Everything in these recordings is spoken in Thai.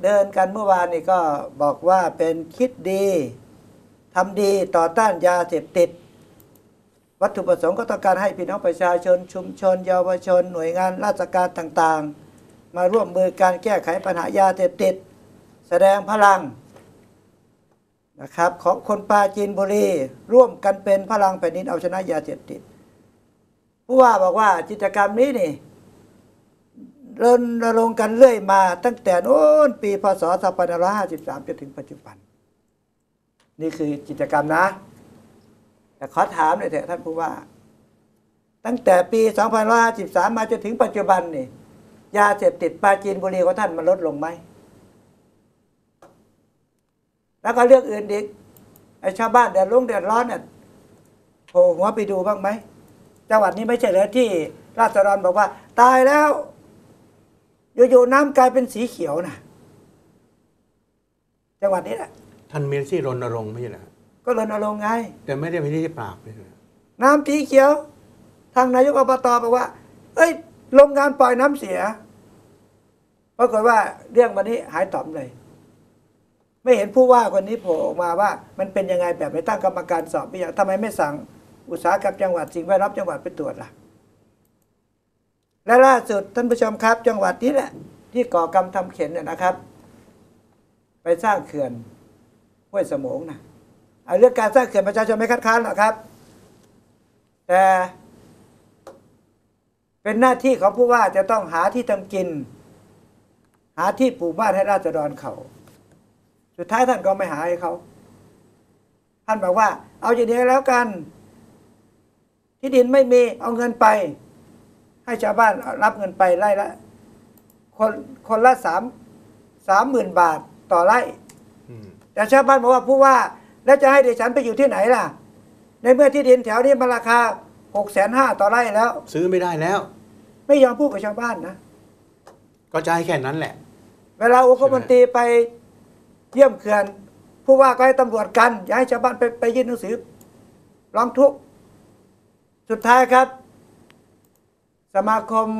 เดินกันเมื่อวานนี่ก็บอกว่าเป็นคิดดีทำดีต่อต้านยาเสพติดวัตถุประสงค์ก็ต้องการให้พี่น้องประชาชนชุมชนเยาวชนหน่วยงานราชการต่างๆมาร่วมมือการแก้ไขปัญหายาเสพติดแสดงพลังนะครับของคนปราจีนบุรีร่วมกันเป็นพลังแผ่นดินเอาชนะยาเสพติดผู้ว่าบอกว่ากิจกรรมนี้นี่รณรงค์กันเรื่อยมาตั้งแต่โน้นปีพศ2553จนถึงปัจจุบันนี่คือกิจกรรมนะแต่ขอถามหน่อยเถอะท่านผู้ว่าตั้งแต่ปี2553มาจนถึงปัจจุบันนี่ยาเสพติดปราจีนบุรีของท่านมันลดลงไหมแล้วก็เรื่องอื่นอีกไอ้ชาวบ้านเดือดร้อนเนี่ยโผล่หัวไปดูบ้างไหมจังหวัดนี้ไม่ใช่เหรอที่ราษฎรบอกว่าตายแล้วอยู่ๆน้ำกลายเป็นสีเขียวนะจังหวัดนี้แหละท่านมีที่รณรงค์ไม่ใช่เหรอก็รณรงค์ไงแต่ไม่ได้มีที่ปราบเลยน้ำสีเขียวทางนายกอบตบอกว่าเอ้ยโรงงานปล่อยน้ำเสียปรากฏว่าเรื่องวันนี้หายต๋อมเลยไม่เห็นผู้ว่าคนนี้โผล่ออกมาว่ามันเป็นยังไงแบบไม่ตั้งกรรมการสอบไม่อยากทำไมไม่สั่งอุตสาหกรรมจังหวัดสิ่งแวดล้อมจังหวัดไปตรวจล่ะและล่าสุดท่านผู้ชมครับจังหวัดนี้แหละที่ก่อกรรมทำเข็นเนี่ยนะครับ ไปสร้างเขื่อนห้วยสมงนะเรื่องการสร้างเขื่อนประชาชนไม่คัดค้านหรอกครับแต่เป็นหน้าที่ของผู้ว่าจะต้องหาที่ทำกินหาที่ปลูกบ้านให้ราษฎรเขาสุดท้ายท่านก็ไม่หาให้เขาท่านบอกว่าเอาอย่างนี้แล้วกันที่ดินไม่มีเอาเงินไปให้ชาวบ้านรับเงินไปไร่ละคนละ30,000 บาทต่อไร่แต่ชาวบ้านบอกว่าผู้ว่าแล้วจะให้ดิฉันไปอยู่ที่ไหนล่ะในเมื่อที่ดินแถวนี้มันราคา650,000ต่อไร่แล้วซื้อไม่ได้แล้วไม่ยอมพูดกับชาวบ้านนะก็จะให้แค่นั้นแหละเวลาองคมนตรีไปเยี่ยมเขื่อนผู้ว่าก็ให้ตำรวจกันอย่าให้ชาวบ้านไปยื่นหนังสือร้องทุกข์สุดท้ายครับสมาคม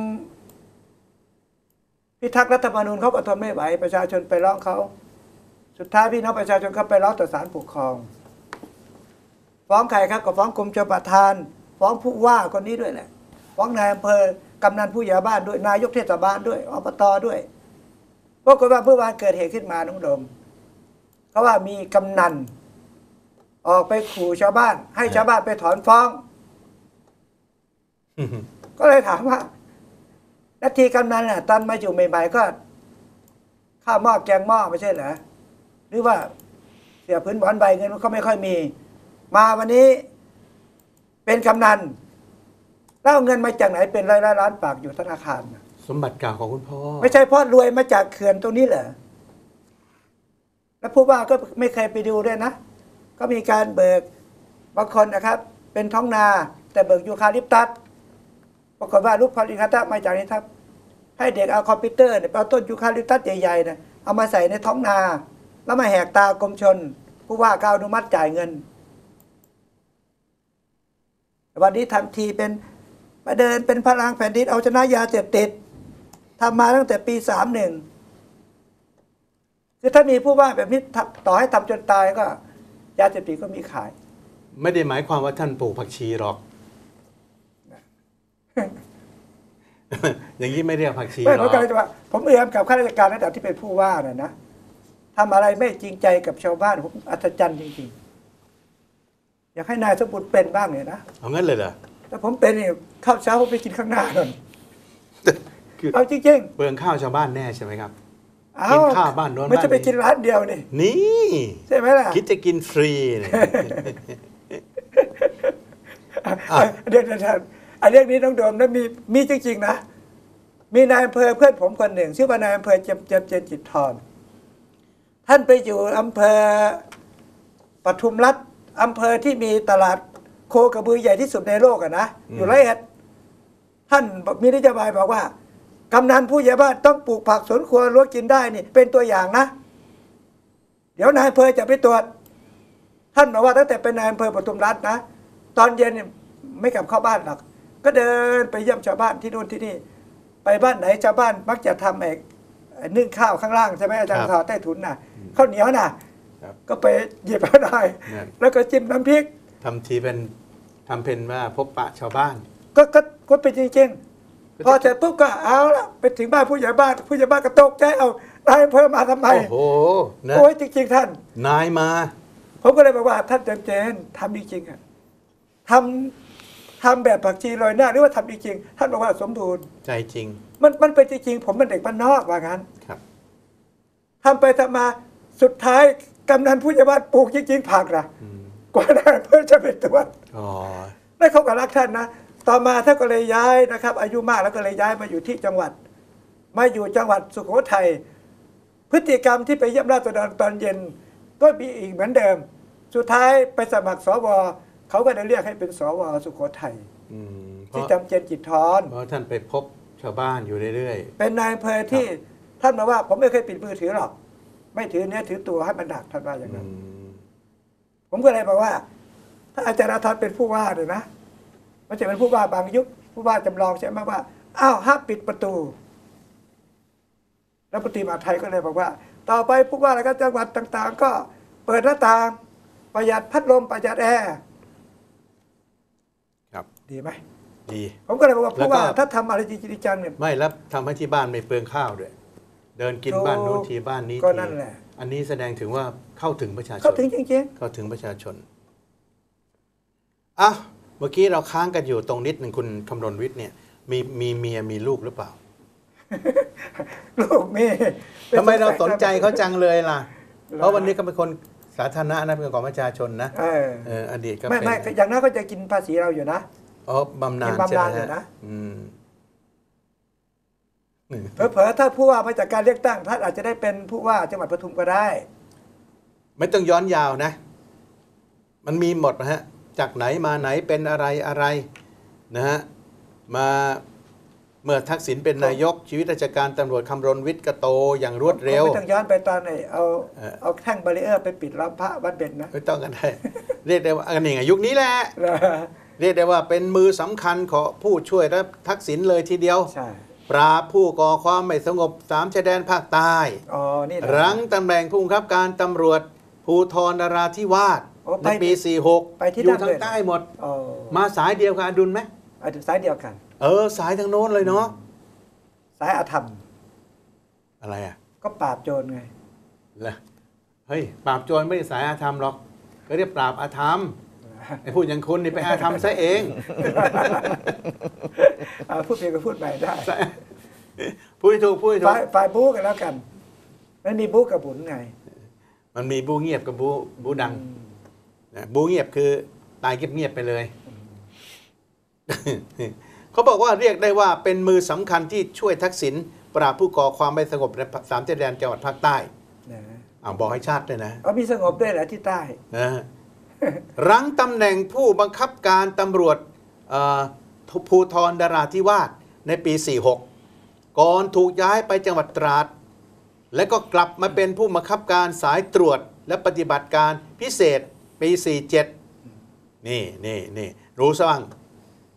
พิทักษ์รัฐธรรมนูญเขาก็ทนไม่ไหวประชาชนไปร้องเขาสุดท้ายพี่น้องประชาชนก็ไปร้องต่อศาลปกครองฟ้องใครครับก็ฟ้องกรมชลประทานฟ้องผู้ว่าคนนี้ด้วยแหละฟ้องนายอำเภอกำนันผู้ใหญ่บ้านด้วยนายกเทศบาลด้วยอบตด้วยปรากฏว่าเมื่อวานเกิดเหตุขึ้นมาน้องโดมเพราะว่ามีกำนันออกไปขู่ชาวบ้านให้ชาวบ้านไปถอนฟ้องก็เลยถามว่านาทีกำนันน่ะตอนมาอยู่ใหม่ๆก็ข้าวหม้อแกงหม้อไม่ใช่เหรอหรือว่าเสียพื้นบอนใบเงินมันก็ไม่ค่อยมีมาวันนี้เป็นกำนันแล้วเอาเงินมาจากไหนเป็นร้อยล้านฝากอยู่ธนาคารสมบัติเก่าของคุณพ่อไม่ใช่พ่อรวยมาจากเขื่อนตรงนี้เหรอแล้วผู้ว่าก็ไม่เคยไปดูด้วยนะก็มีการเบิกบางคนนะครับเป็นท้องนาแต่เบิกยูคาลิปตัสปรากฏว่าลูกพอลิคาตะมาจากนี้ครับให้เด็กเอาคอมพิวเตอร์เนี่ยเอาต้นยูคาลิปตัสใหญ่ๆเนี่ยเอามาใส่ในท้องนาแล้วมาแหกตากรมชนผู้ว่าก็อนุมัติจ่ายเงินวันนี้ทำทีเป็นมาเดินเป็นพลังแผ่นดินเอาชนะยาเสพติดทำมาตั้งแต่ปี31คือถ้ามีผู้ว่าแบบนี้ต่อให้ทำจนตายก็ยาเสพติดก็มีขายไม่ได้หมายความว่าท่านปลูกผักชีหรอก อย่างนี้ไม่เรียกผักชีหรอกผมเอื้อมกับข้าราชการระดับที่เป็นผู้ว่าน่ะนะทำอะไรไม่จริงใจกับชาวบ้านผมอัศจรรย์จริงๆอยากให้นายสมบูรณ์เป็นบ้างเนี่ยนะเอางั้นเลยเหรอแต่ผมเป็นเนี่ยข้าวเช้าผมไปกินข้างหน้าเลยเอาจริงๆเปลืองข้าวชาวบ้านแน่ใช่ไหมครับกินข้าวบ้านโน้นไม่ใช่ไปกินร้านเดียวนี่ใช่ไหมล่ะคิดจะกินฟรีเนี่ยเดี๋ยวเรื่องนี้น้องโดมนะมีจริงๆนะมีนายอำเภอเพื่อนผมคนหนึ่งชื่อว่านายอำเภอเจมจิตทรท่านไปอยู่อำเภอปทุมรัฐอำเภอที่มีตลาดโคกระบือใหญ่ที่สุดในโลกนะอยู่ร้อยเอ็ดท่านมีนโยบายบอกว่ากำนันผู้ใหญ่บ้านต้องปลูกผักสวนครัวรั้วกินได้นี่เป็นตัวอย่างนะเดี๋ยวนายอำเภอจะไปตรวจท่านบอกว่าตั้งแต่เป็นนายอำเภอปทุมรัฐนะตอนเย็นเนี่ยไม่กลับเข้าบ้านหรอกก็เดินไปเยี่ยมชาวบ้านที่นู่นที่นี่ไปบ้านไหนชาวบ้านมักจะทำนึ่งข้าวข้างล่างใช่ไหมอาจารย์ครับทอใต้ถุนน่ะข้าวเหนียวน่ะครับก็ไปหยิบมาหน่อยเนี่ยแล้วก็จิ้มน้ำพริกทำทีเป็นทำเป็นว่าพบปะชาวบ้านก็เป็นจริงๆพอเสร็จปุ๊บก็เอาละไปถึงบ้านผู้ใหญ่บ้านก็ตกใจเอานายอำเภอมาทำไมโอ้โหนะโอ้ยจริงๆท่านนายมาผมก็เลยบอกว่าท่านเจนทำจริงๆอ่ะทำแบบผักชีโรยหน้าหรือว่าทำจริงๆท่านบอกว่าสมบูรณ์ใจจริงมันเป็นจริงๆผมเป็นเด็กบ้านนอกว่างั้นครับทำไปทำมาสุดท้ายกำนันผู้ใหญ่บ้านปลูกจริงๆผักนะอืมกว่าได้เพื่อจะเป็นตัวจอ๋อได้เขาก็รักท่านนะต่อมาท่านก็เลยย้ายนะครับ อายุมากแล้วก็เลยย้ายมาอยู่ที่จังหวัดมาอยู่จังหวัดสุโขทัยพฤติกรรมที่ไปเยี่ยมราษฎรตอนเย็น ก็มีอีกเหมือนเดิม สุดท้ายไปสมัครสวเขาก็ได้เรียกให้เป็นสวสุโขทัยอืมเพที่ราะจำเจนจิตทรเพราะท่านไปพบชาวบ้านอยู่เรื่อยเป็นนายอำเภอที่ท่านมาว่าผมไม่เคยปิดมือถือหรอก ไม่ถือเนื้อถือตัวให้มันดักท่านว่าอย่างๆนั้น ผมก็เลยบอกว่า ถ้าอาจารย์อาทรเป็นผู้ว่าเลยนะมันจะเป็นผู้ว่าบางยุคผู้ว่าจำลองใช่ไหมว่าอ้าวห้ามปิดประตูแล้วปฏิบัติไทยก็เลยบอกว่า ต่อไปผู้ว่าแล้วก็จังหวัดต่าง ๆ ก็เปิดหน้าต่าง ประหยัดพัดลมประหยัดแอร์ครับดีไหมดีผมก็เลยบอกว่าผู้ว่าแล้วก็ถ้าทำอะไรจริงๆจังเนี่ยไม่แล้วทำให้ที่บ้านไม่เปลืองข้าวด้วย เดินกินถูกบ้านนู้นทีบ้านนี้ก็ทีนั่นแหละอันนี้แสดงถึงว่าเข้าถึงประชาชนเขาถึงจริงเข้าถึงประชาชนอ่ะเมื่อกี้เราค้างกันอยู่ตรงนิดหนึ่งคุณคำรณวิทย์เนี่ยมีเมียมีลูกหรือเปล่าๆลูกมีทำไมเราสนใจเขาจังเลยล่ะ เพราะวันนี้ก็เป็นคนสาธารณะนะเป็นของประชาชนนะเอออดีตก็ไม่เป็นไม่อย่างนั้นก็จะกินภาษีเราอยู่นะอ๋อบำนาญกินบำนาญใช่ไหมอยู่นะฮะอืมเผลอๆถ้าผู้ว่ามาจากการเลือกตั้งท่านอาจจะได้เป็นผู้ว่าจังหวัดปทุมก็ได้ไม่ต้องย้อนยาวนะ มันมีหมดนะฮะ จากไหนมาไหนเป็นอะไรอะไรนะฮะ มาเมื่อทักษิณเป็นนายกชีวิตราชการตำรวจคำรณวิทย์ก็โตอย่างรวดเร็วไม่ต้องย้อนไปตอนไหนเอาเออเอาแท่งบารีเออร์ไปปิดล้อมพระวัดเบ็ดนะไม่ต้องกันได้ เรียกได้ว่าอันนี้ไงยุคนี้แหละแล้วเรียกได้ว่าเป็นมือสำคัญของผู้ช่วยและทักษิณเลยทีเดียวใช่ปราบผู้ก่อความไม่สงบสามชายแดนภาคใต้อ๋อนี่แหละรั้งตำแหน่งผู้บังคับการตำรวจภูธรนราธิวาสโอ้ไปในปี 46 ไปที่อยู่นั่นทาเลงยใต้หมดอ๋อมาสายเดียวกับอดุลไหมเอาถึงสายเดียวกันสายทางโน้นเลยเนาะสายอาธรรมอะไรอ่ะก็ปราบโจรไงล่ะเฮ้ย ปราบโจรไม่ได้สายอาธรรมหรอก ก็เรียกปราบอาธรรม ไอ้พูดอย่างคุณนี่ไปอาธรรมซะเองพูดเพียงก็พูดใหม่ได้พูดให้ถูกพูดให้ถูกฝ่ายบู๊กันแล้วกันมันมีบู๊กับบุญไงมันมีบูเงียบกับบูดังนะบูเงียบคือตายเงียบๆไปเลย เขาบอกว่าเรียกได้ว่าเป็นมือสำคัญที่ช่วยทักษิณปราบผู้ก่อความไม่สงบในสามชายแดนจังหวัดภาคใต้นะบอกให้ชาติเลยนะเอามีสงบด้วยเหรอที่ใต้นะรั้งตำแหน่งผู้บังคับการตำรวจภูธรนราธิวาสในปี 46 ก่อนถูกย้ายไปจังหวัดตราด และก็กลับมาเป็นผู้บังคับการสายตรวจและปฏิบัติการพิเศษปี 47 นี่รู้ซะบ้างปี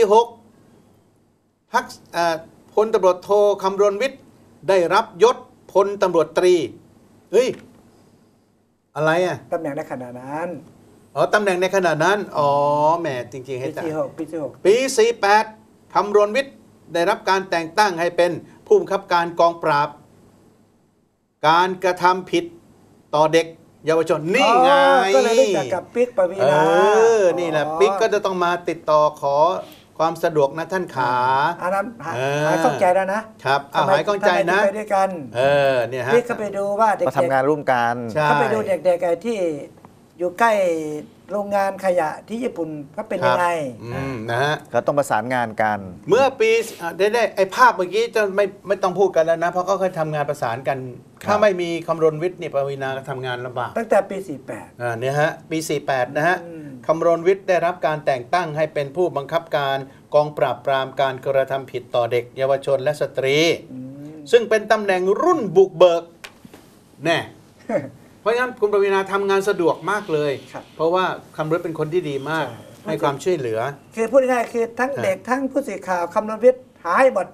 46 พลตำรวจโทคำรณวิทย์ได้รับยศพลตำรวจตรีเฮ้ย อะไรอ่ะตำแหน่งในขณะนั้นตำแหน่งในขณะนั้น แหมจริง ๆ ให้ปีตายที่หกปีที่หกปี 48 คำรณวิทย์ได้รับการแต่งตั้งให้เป็นผู้บังคับการกองปราบ การกระทำผิดต่อเด็กเยาวชนนี่ไงก็เลยรู้จักกับปิ๊กปวีณานี่แหละปิ๊กก็จะต้องมาติดต่อขอความสะดวกนะท่านขาอันนั้นหายข้องใจแล้วนะครับหายข้องใจนะทำไมถึงไปด้วยกันเนี่ยฮะปิ๊กเขาไปดูว่าเด็กก็ทำงานร่วมกันใช่เขาไปดูเด็กๆไอ้ที่อยู่ใกล้โรงงานขยะที่ญี่ปุ่นเขาเป็นยังไงนะฮะก็ต้องประสานงานกันเมื่อปีได้ไอ้ภาพเมื่อกี้จะไม่ต้องพูดกันแล้วนะ เพราะเขาเคยทำงานประสานกันครับถ้าไม่มีคำรณวิทย์เนี่ยปวีณาก็ทำงานลำบากตั้งแต่ปีเนี่ยฮะปี 48 นะฮะอืมคำรณวิทย์ได้รับการแต่งตั้งให้เป็นผู้บังคับการกองปราบปรามการกระทำผิดต่อเด็กเยาวชนและสตรี 48 ซึ่งเป็นตำแหน่งรุ่นบุกเบิกแน่ เพราะฉะนั้นคุณปวีณาทำงานสะดวกมากเลยครับเพราะว่าคำรณวิทย์เป็นคนที่ดีมากใช่ให้ความช่วยเหลือคือพูดง่ายๆคือทั้งเด็กทั้งผู้สื่อข่าวคำนวณวิทย์หายหมด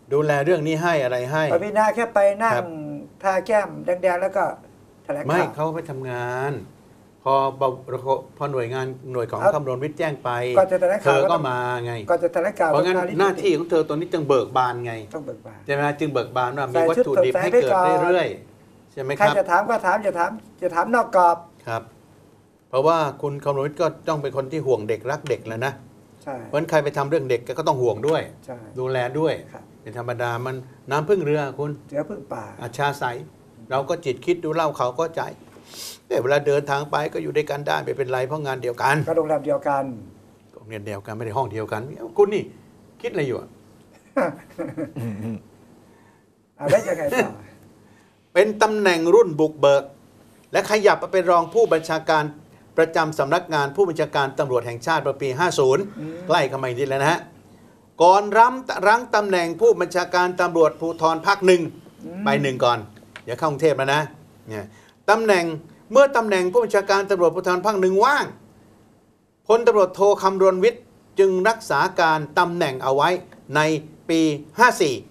ดูแลเรื่องนี้ให้อะไรให้ปวีณาแค่ไปนั่งครับทาแก้มแดงๆแล้วก็แถลงไม่ข่าวเขาไปทำงาน พอหน่วยของเอาคำนวณวิทย์แจ้งไปก่อนจะแถลงเธข่าวอก็ก็ต้องมาไงก่อนจะแถลงข่าวเพราะงั้นต้องหน้าที่ของเธอตอนนี้จึงเบิกบานไงต้องเบิกบานใช่ไหมฮะจึงเบิกบานว่ามีใส่วัตชุดถุดิบสดใสให้ไปเกิดก่อนเรื่อยๆใช่ไหมใครครับจะถามก็ถามจะถามนอกกรอบครับ เพราะว่าคุณคำนวณวิทย์ก็ต้องเป็นคนที่ห่วงเด็กรักเด็กแล้วนะใช่เพราะฉะนั้นใครไปทำเรื่องเด็กก็ต้องห่วงด้วยใช่ดูแลด้วยครับเป็นธรรมดามันน้ำพึ่งเรือคุณเสือพึ่งป่าอาชาใสเราก็จิตคิดดูเล่าเขาก็ใจแต่เวลาเดินทางไปก็อยู่ด้วยกันได้ไม่เป็นไรเพราะงานเดียวกันก็โรงแรมเดียวกันโรงเรียนเดียวกันไม่ได้ห้องเดียวกันคุณนี่คิดอะไรอยู่อะแล้วยังไงต่อเป็นตำแหน่งรุ่นบุกเบิก และขยับมาเป็นรองผู้บัญชาการประจำสำนักงานผู้บัญชาการตำรวจแห่งชาติประปี 50 ใกล้เข้ามาอีกนิดแล้วนะฮะ ก่อนรั้งตำแหน่งผู้บัญชาการตำรวจภูธรภาคหนึ่งไปหนึ่งก่อน เดี๋ยวเข้ากรุงเทพแล้วนะเนี่ยตำแหน่งเมื่อตำแหน่งผู้บัญชาการตำรวจภูธรภาคหนึ่งว่างพลตำรวจโทคำรณวิทย์จึงรักษาการตำแหน่งเอาไว้ในปีครับ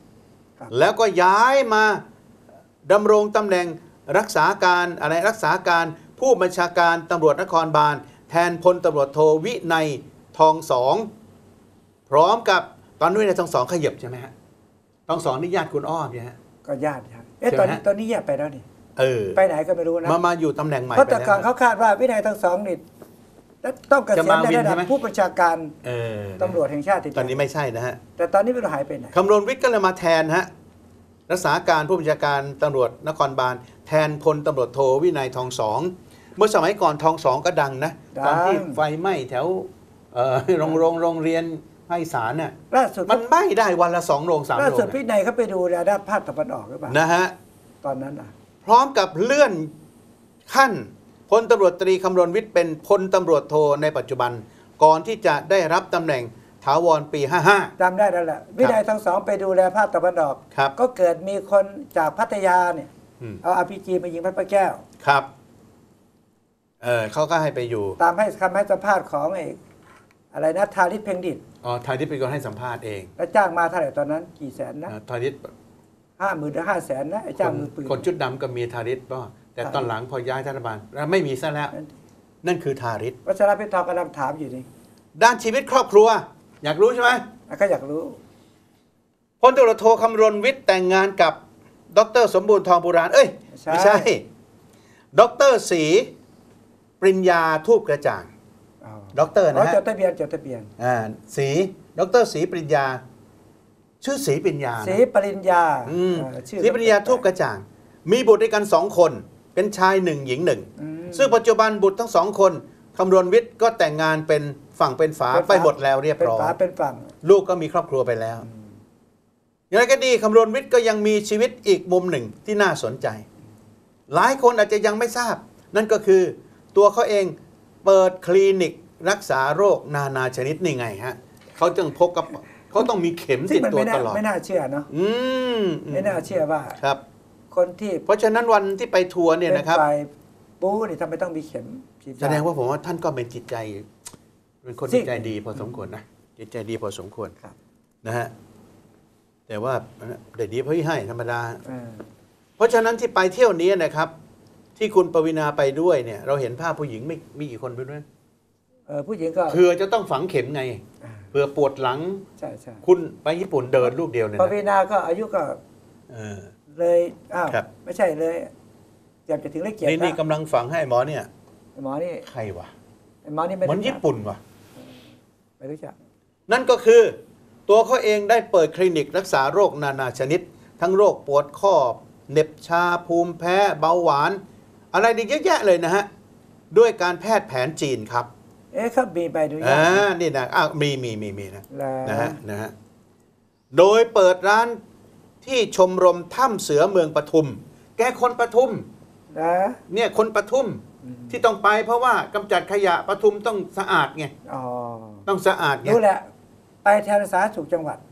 54 แล้วก็ย้ายมาดำรงตำแหน่งรักษาการผู้บัญชาการตำรวจนครบาลแทนพลตำรวจโทวินัยทองสองพร้อมกับตอนวินัยทองสองขยับใช่ไหมฮะทองสองนี่ญาติคุณอ้อมใช่ฮะก็ญาติครับใช่ไหมฮะตอนนี้แยกไปแล้วนี่ ไปไหนก็ไม่รู้นะมาอยู่ตำแหน่งใหม่เพราะไปแต่แล้วก่อนเขาคาดว่าวินัยทั้งสองนี่ต้องเกษียณจะมาในวินระดัใช่บไหมผู้บัญชาการเออตำรวจแห่งชาติทีตเดีอนยวนี้ไม่ใช่นะฮะแต่ตอนนี้ไม่รู้หายไปไหนคำรณวิทย์ก็เลยมาแทนฮะรักษาการผู้บัญชาการตำรวจนครบาลแทนพลตำรวจโทวินัยทองสองเมื่อสมัยก่อนทองสองก็ดังนะตอนที่ไฟไหม้แถวโรงเรียนภาคอีสานเนี่ยล่าสุดมันไหม้ได้วันละ2 โรง 3 ล่าโรงสุดวินัยเขาไปดูแลด้านภาคตะวันออกหรือเปล่านะฮะตอนนั้นน่ะพร้อมกับเลื่อนขั้นพลตำรวจตรีคำรณวิทย์เป็นพลตำรวจโทในปัจจุบัน ก่อนที่จะได้รับตำแหน่งถาวรปี 55 จำได้แล้วแหละวินัยทั้งสองไปดูแลภาคตะวันออกครับก็เกิดมีคนจากพัทยาเนี่ยอืมเอา RPG มายิงพัดพระแก้วครับเขาก็ให้ไปอยู่ตามให้คำให้สัมภาษณ์ของไอ้อะไรนะทาริศเพ่งดิษฐ์ทายทิศเป็นคนให้สัมภาษณ์เองแล้วจ้างมาเท่าไหร่ตอนนั้นกี่แสนนะทายทิศ 50,000 หรือ 500,000นะไอ้จ้างมือปืนคนชุดดำก็มีทาริศป่ะแต่ครับตอนหลังพอย้ายรัฐบาลแล้วไม่มีซะแล้ว นั่นคือทาริศวัชรเพชรทองกำลังถามอยู่นี่ด้านชีวิตครอบครัว อยากรู้ใช่ไหมก็อยากรู้พลตำรวจโทคำรณวิทย์แต่งงานกับดรสมบูรณ์ทองโบราณไม่ใช่ดรศรีปริญญาทูปกระจ่างอ๋อดรนะฮะจดทะเบียนศรีดรศรีปริญญา ชื่อศรีปริญญานะศรีปริญญา ชื่อศรีปริญญาทูปกระจ่าง มีบุตรด้วยกัน2 คน เป็นชาย1หญิง 1ซึ่งปัจจุบันบุตรทั้ง2 คนคำรณวิทย์ก็แต่งงานเป็นฝั่งเป็นฝาไปหมดแล้วเรียบเป็นร้อยฝาเป็นฝั่งลูกก็มีครอบครัวไปแล้ว อย่างไรก็ดีคำรณวิทย์ก็ยังมีชีวิตอีกมุมหนึ่งที่น่าสนใจ หลายคนอาจจะยังไม่ทราบ นั่นก็คือตัวเขาเองเปิดคลินิกรักษาโรคนานาชนิดนี่ไงฮะเขาจึงพกกับเขาต้องมีเข็มซึ่ติงดมันตัวไม่น่าตลอดไม่น่าเชื่อเนาะอืมไม่น่าเชื่อว่าครับคนที่เพราะฉะนั้นวันที่ไปทัวร์เนี่ยเป็นนะครับฝ่ายปูนี่ทำไมต้องมีเข็มฉียแสดงว่าผมว่าท่านก็เป็นจิตใจเป็นคนจิตใจดีพอสมควรนะจิตใจดีพอสมควรครับนะฮะแต่ว่าเด็ดดีเพราะให้ธรรมดาเออเพราะฉะนั้นที่ไปเที่ยวนี้นะครับ ที่คุณปวีณาไปด้วยเนี่ย เราเห็นภาพผู้หญิงไม่มีกี่คนไปด้วยผู้หญิงก็เผื่อจะต้องฝังเข็มไงอ่าเผื่อปวดหลังใช่ใช่คุณไปญี่ปุ่นเดินลูกเดียวเลยปนะวีนาก็อายุก็เออเลยอ้าวครับไม่ใช่เลยเกือบจะถึงเลขเกียรตินี่แล้วกำลังฝังให้หมอเนี่ยหมอนี่ใครวะหมอนี่ไม่หมอรู้จัญี่กปุ่นวะไม่รู้จักนั่นก็คือตัวเขาเองได้เปิดคลินิกรักษาโรคนานาชนิด ทั้งโรคปวดข้อเหน็บชาภูมิแพ้เบาหวาน อะไรดีเยอะแยะเลยนะฮะ ด้วยการแพทย์แผนจีนครับเขามีใบอนุญาตนี่นะมีนะแล้วนะฮะโดยเปิดร้านที่ชมรมถ้ำเสือเมืองปทุม แกคนปทุมนะเนี่ยคนปทุมที่ต้องไปเพราะว่ากำจัดขยะปทุมต้องสะอาดไงอ๋อต้องสะอาดไงรู้แหละ ไปแทนสาธารณสุขจังหวัด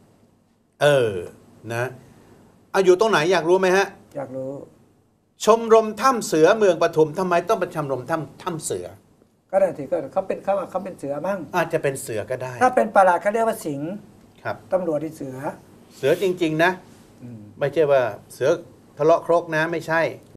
นะอยู่ตรงไหนอยากรู้ไหมฮะอยากรู้ชมรมถ้ำเสือเมืองปทุมทำไมต้องเป็นชมรมถ้ำเสือก็ได้ถือก็เขาเป็นเสือมั้งอาจจะเป็นเสือก็ได้ถ้าเป็นประหลาดเขาเรียกว่าสิงห์ครับตำรวจที่เสือเสือจริง ๆ นะ ไม่ใช่ว่าเสือทะเลาะครกนะไม่ใช่